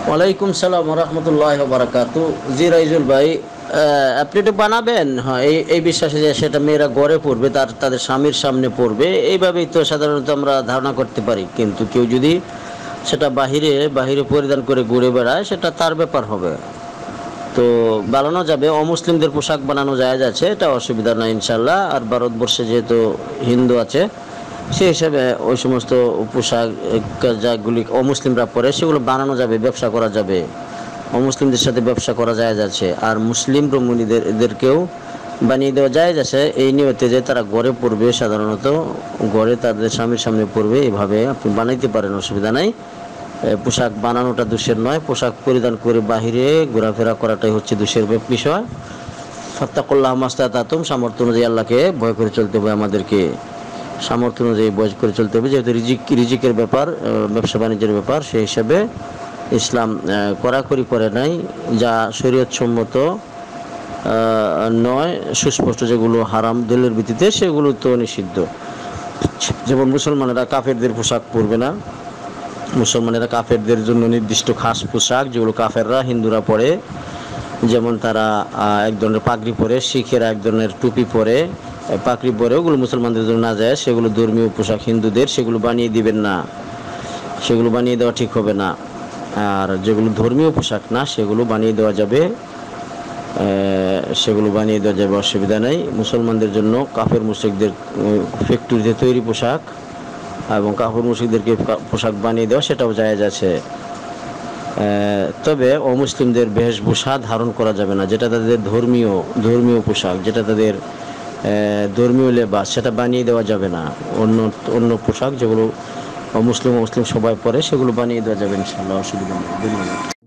ওয়ালাইকুম সালাম রহমতুল্লাহ বারাকাতু। জি রাইজুল ভাই, আপনি এটা বানাবেন? হ্যাঁ, এই বিশ্বাসে যে সেটা মেয়েরা গড়ে পড়বে, তাদের স্বামীর সামনে পড়বে, এইভাবেই তো সাধারণত আমরা ধারণা করতে পারি। কিন্তু কেউ যদি সেটা বাহিরে বাহিরে পরিধান করে ঘুরে বেড়ায়, সেটা তার ব্যাপার হবে। তো বানানো যাবে, অমুসলিমদের পোশাক বানানো জায়েজ আছে, এটা অসুবিধা নাই ইনশাল্লাহ। আর ভারতবর্ষে যেহেতু হিন্দু আছে, সেই হিসাবে ওই সমস্ত পোশাক যাগুলি অমুসলিমরা পরে সেগুলো বানানো যাবে, ব্যবসা করা যাবে, অমুসলিমদের সাথে ব্যবসা করা জায়েজ আছে। আর মুসলিম রমণীদেরকেও বানিয়ে দেওয়া জায়েজ আছে, এই নিয়তে যে তারা ঘরে পড়বে, সাধারণত ঘরে তাদের স্বামীর সামনে পড়বে, এভাবে আপনি বানাইতে পারেন, অসুবিধা নাই। পোশাক বানানোটা দোষের নয়, পোশাক পরিধান করে বাহিরে ঘোরাফেরা করাটাই হচ্ছে দোষের বিষয়। ফাত্তাকুল্লাহ মাস্তাতাতুম, সামর্থ্য অনুযায়ী আল্লাহকে ভয় করে চলতে হবে আমাদেরকে, সামর্থ্য অনুযায়ী ভয় করে চলতে হবে। যেহেতু রিজিকের ব্যাপার, ব্যবসা বাণিজ্যের ব্যাপার, সেই হিসাবে ইসলাম কড়াকড়ি করে নাই। যা শরীয়তসম্মত নয়, সুস্পষ্ট যেগুলো হারাম দলিলের ভিত্তিতে, সেগুলো তো নিষিদ্ধ। যেমন মুসলমানেরা কাফেরদের পোশাক পরবে না, মুসলমানেরা কাফেরদের জন্য নির্দিষ্ট খাস পোশাক যেগুলো কাফেররা হিন্দুরা পরে, যেমন তারা এক ধরনের পাগড়ি পরে, শিখেরা এক ধরনের টুপি পরে, পাগড়ি পরে, ওগুলো মুসলমানদের জন্য না যায়, সেগুলো ধর্মীয় পোশাক হিন্দুদের, সেগুলো বানিয়ে দিবেন না, সেগুলো বানিয়ে দেওয়া ঠিক হবে না। আর যেগুলো ধর্মীয় পোশাক না, সেগুলো বানিয়ে দেওয়া যাবে, সেগুলো বানিয়ে দেওয়া যাবে, অসুবিধা নেই। মুসলমানদের জন্য কাফের মুশরিকদের ফ্যাক্টরিতে তৈরি পোশাক এবং কাফের মুশরিকদেরকে পোশাক বানিয়ে দেওয়া, সেটাও জায়েজ আছে। তবে অমুসলিমদের বেশভূষা ধারণ করা যাবে না, যেটা তাদের ধর্মীয় পোশাক, যেটা তাদের ধর্মীয় লেবাস, সেটা বানিয়ে দেওয়া যাবে না। অন্য পোশাক যেগুলো মুসলিম সবাই পরে, সেগুলো বানিয়ে দেওয়া যাবে ইনশাআল্লাহ, অসুবিধা নেই। ধন্যবাদ।